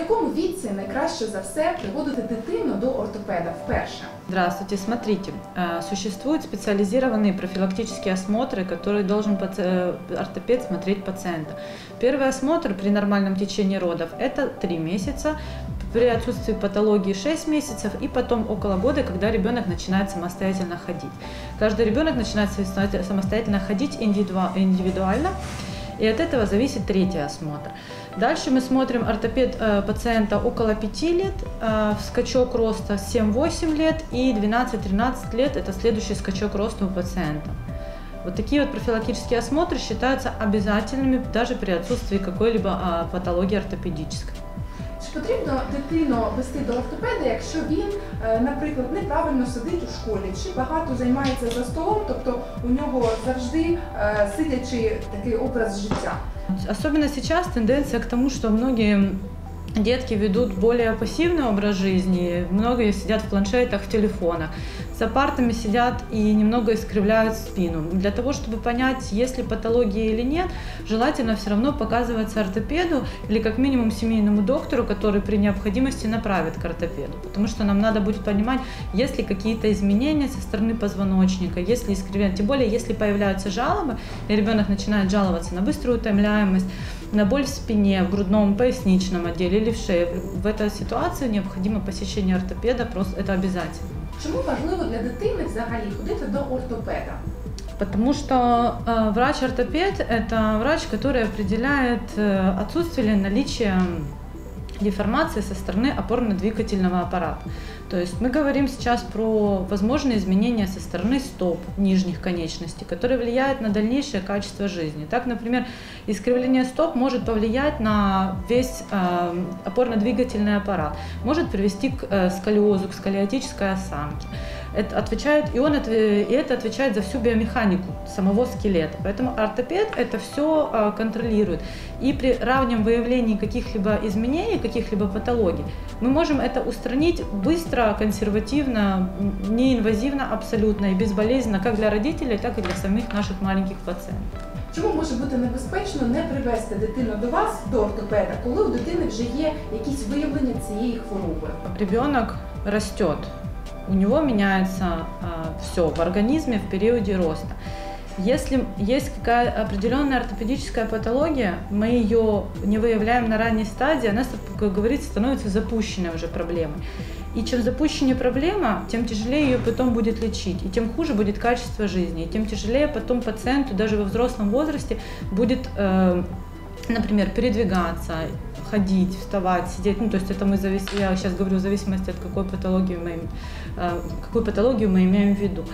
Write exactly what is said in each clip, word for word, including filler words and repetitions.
якому віці найкраще за все приводити дитину до ортопеда вперше? Здравствуйте, смотрите, существуют специализированные профилактические осмотры, которые должен ортопед смотреть пациента. Первый осмотр при нормальном течении родов – это три месяца, при отсутствии патологии шесть месяцев и потом около года, когда ребенок начинает самостоятельно ходить. Каждый ребенок начинает самостоятельно ходить индивидуально, и от этого зависит третий осмотр. Дальше мы смотрим ортопед э, пациента около пяти лет, э, скачок роста семь-восемь лет и двенадцать-тринадцать лет – это следующий скачок роста у пациента. Вот такие вот профилактические осмотры считаются обязательными даже при отсутствии какой-либо э, патологии ортопедической. Чи потрібно дитину вести до ортопеда, якщо він, наприклад, неправильно сидить у школі, чи багато займається за столом, тобто у нього завжди сидячий такий образ життя? Особенно сейчас тенденция к тому, что многие детки ведут более пассивный образ жизни, многие сидят в планшетах, в телефонах, за партами сидят и немного искривляют спину. Для того, чтобы понять, есть ли патология или нет, желательно все равно показываться ортопеду или как минимум семейному доктору, который при необходимости направит к ортопеду. Потому что нам надо будет понимать, есть ли какие-то изменения со стороны позвоночника, есть ли искривление. Тем более, если появляются жалобы, и ребенок начинает жаловаться на быструю утомляемость, на боль в спине, в грудном, поясничном отделе или в шее. В этой ситуации необходимо посещение ортопеда, просто это обязательно. Чому важливо для дитини взагалі ходити до ортопеда? Потому что э, врач-ортопед – это врач, который определяет э, отсутствие или наличие деформации со стороны опорно-двигательного аппарата. То есть мы говорим сейчас про возможные изменения со стороны стоп, нижних конечностей, которые влияют на дальнейшее качество жизни. Так, например, искривление стоп может повлиять на весь э, опорно-двигательный аппарат, может привести к э, сколиозу, к сколиотической осанке. Это отвечает, и, он, и это отвечает за всю биомеханику самого скелета. Поэтому ортопед это все э, контролирует. И при раннем выявлении каких-либо изменений, каких-либо патологий, мы можем это устранить быстро, консервативно, неинвазивно абсолютно и безболезненно, как для родителей, так и для самих наших маленьких пациентов. Чому може бути небезпечно не привести дитину до вас, до ортопеда, коли у дитини вже є якісь виявлення цієї хвороби? Ребенок растет, у него меняется а, все в организме в периоде роста. Если есть какая-то определенная ортопедическая патология, мы ее не выявляем на ранней стадии, она, как говорится, становится запущенной уже проблемой. И чем запущеннее проблема, тем тяжелее ее потом будет лечить, и тем хуже будет качество жизни, и тем тяжелее потом пациенту даже во взрослом возрасте будет, э, например, передвигаться, ходить, вставать, сидеть. Ну, то есть это мы завис... я сейчас говорю в зависимости от какой патологии мы, э, какую патологию мы имеем в виду.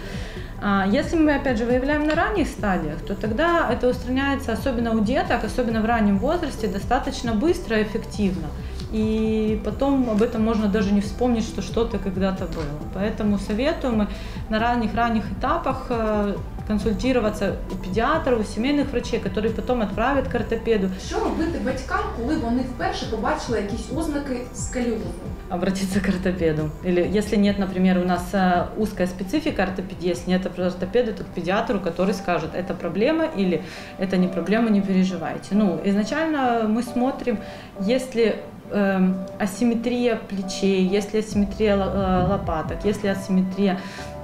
Если мы, опять же, выявляем на ранних стадиях, то тогда это устраняется, особенно у деток, особенно в раннем возрасте, достаточно быстро и эффективно. И потом об этом можно даже не вспомнить, что что-то когда-то было. Поэтому советую мы на ранних-ранних этапах консультироваться у педиатров, у семейных врачей, которые потом отправят к ортопеду. Що робити батькам, коли вони вперше побачили якісь ознаки сколиозу? Обратиться к ортопеду. Или если нет, например, у нас узкая специфика ортопедии, если нет ортопеда, то к педиатру, который скажет, это проблема или это не проблема, не переживайте. Ну, изначально мы смотрим, если э, асимметрия плечей, если асимметрия лопаток, если асимметрия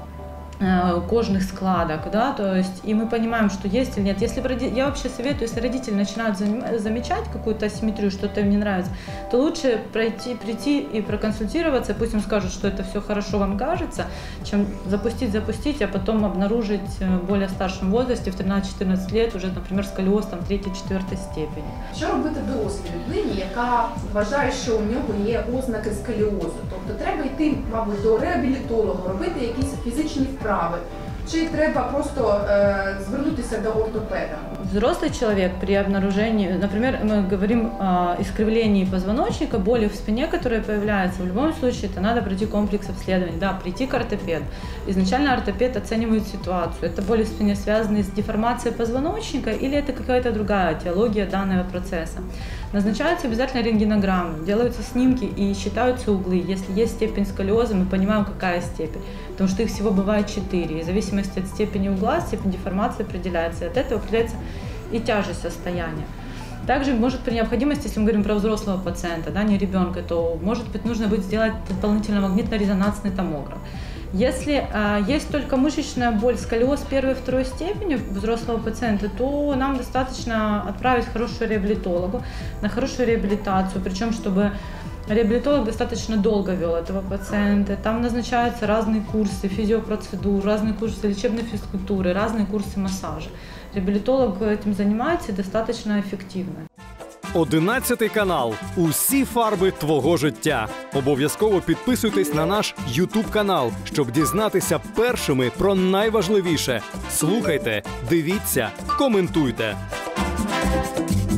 кожных складок, да, то есть и мы понимаем, что есть или нет. Если роди... я вообще советую, если родители начинают замечать какую-то асимметрию, что-то им не нравится, то лучше пройти, прийти и проконсультироваться, пусть им скажут, что это все хорошо вам кажется, чем запустить, запустить, а потом обнаружить в более старшем возрасте, в тринадцать-четырнадцать лет, уже, например, сколиоз там третьей-четвертой степени. Що робити дорослій людині, яка вважає, що у нього є ознаки сколіозу? Тобто треба йти, мабуть, до реабілітолога, робити якісь фізичні вправи. Чи треба просто э, звернутися до ортопеда? Взрослый человек при обнаружении, например, мы говорим о искривлении позвоночника, боли в спине, которые появляются, в любом случае это надо пройти комплекс обследований, да, прийти к ортопеду. Изначально ортопед оценивает ситуацию, это боли в спине связаны с деформацией позвоночника или это какая-то другая этиология данного процесса. Назначаются обязательно рентгенограммы, делаются снимки и считаются углы. Если есть степень сколиоза, мы понимаем, какая степень, потому что их всего бывает четыре. И в зависимости от степени угла, степень деформации определяется. И от этого определяется и тяжесть состояния. Также может при необходимости, если мы говорим про взрослого пациента, да, не ребенка, то может быть нужно будет сделать дополнительно магнитно-резонансный томограф. Если а, есть только мышечная боль, сколиоз первой и второй степени взрослого пациента, то нам достаточно отправить к хорошему реабилитологу на хорошую реабилитацию, причем чтобы реабилитолог достаточно долго вел этого пациента. Там назначаются разные курсы физиопроцедур, разные курсы лечебной физкультуры, разные курсы массажа. Реабилитолог этим занимается и достаточно эффективно. одинадцятий канал. Усі фарби твого життя. Обов'язково підписуйтесь на наш ютуб канал, щоб дізнатися першими про найважливіше. Слухайте, дивіться, коментуйте.